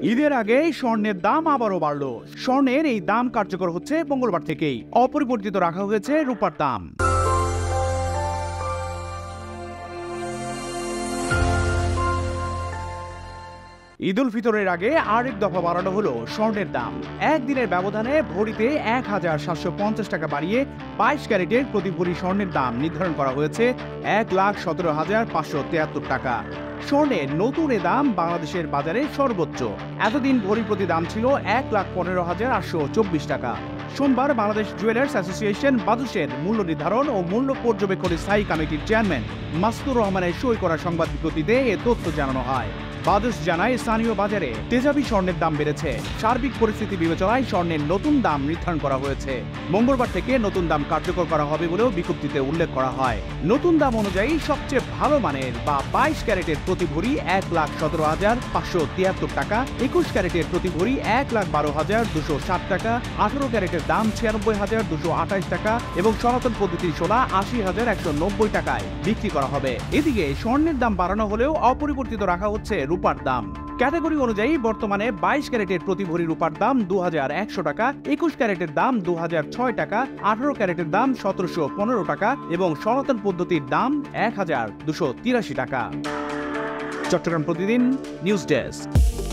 ঈদের আগে স্বর্ণের দাম আবারও বাড়ল। স্বর্ণের এই দাম কার্যকর হচ্ছে মঙ্গলবার থেকেই। অপরিবর্তিত রাখা হয়েছে রূপার দাম। ঈদ উল ফিতরের আগে আরেক দফা বাড়ানো হলো স্বর্ণের দাম। একদিনের ব্যবধানে ভরিতে ১,৭৫০ টাকা বাড়িয়ে ২২ ক্যারেটের প্রতি ভরি স্বর্ণের দাম নির্ধারণ করা হয়েছে ১,১৭,৫৭৩ টাকা। স্বর্ণের নতুন এ দাম বাংলাদেশের বাজারে সর্বোচ্চ। এতদিন ভরি প্রতি দাম ছিল ১,১৫,৮২৪ টাকা। সোমবার বাংলাদেশ জুয়েলার্স অ্যাসোসিয়েশন বাজুসের মূল্য নির্ধারণ ও মূল্য পর্যবেক্ষণের স্থায়ী কমিটির চেয়ারম্যান মাসুদুর রহমানের সই করা সংবাদ বিজ্ঞপ্তিতে এ তথ্য জানানো হয়। বাজুস জানায়, স্থানীয় বাজারে তেজাবি স্বর্ণের দাম বেড়েছে। সার্বিক পরিস্থিতি বিবেচনায় স্বর্ণের নতুন দাম নির্ধারণ করা হয়েছে। মঙ্গলবার থেকে নতুন দাম কার্যকর করা হবে বলেও বিজ্ঞপ্তিতে উল্লেখ করা হয়। নতুন দাম অনুযায়ী সবচেয়ে ভালো মানের বা ২২ ক্যারেটের প্রতি ভরি ১,১৭,৫৭৩ টাকা, ২১ ক্যারেটের প্রতি ভরি ১,১২,২৬০ টাকা, ১৮ ক্যারেটের দাম ৯৬,২২৮ টাকা এবং সনাতন পদ্ধতির সোনা ৮০,১৯০ টাকায় বিক্রি করা হবে। এদিকে স্বর্ণের দাম বাড়ানো হলেও অপরিবর্তিত রাখা হচ্ছে রূপার দাম। ক্যাটাগরি অনুযায়ী বর্তমানে ২২ ক্যারেটের প্রতি ভরি রূপার দাম ২,১০০ টাকা, ২১ ক্যারেটের দাম ২,০০৬ টাকা, ১৮ ক্যারেটের দাম ১৭১৫ টাকা এবং সনাতন পদ্ধতির দাম ১,২৮৩ টাকা। চট্টগ্রাম প্রতিদিন নিউজ ডেস্ক।